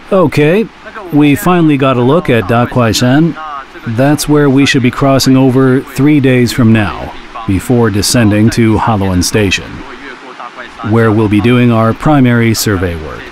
Okay, we finally got a look at Dakuaishan. That's where we should be crossing over 3 days from now, before descending to Haluan Station, where we'll be doing our primary survey work.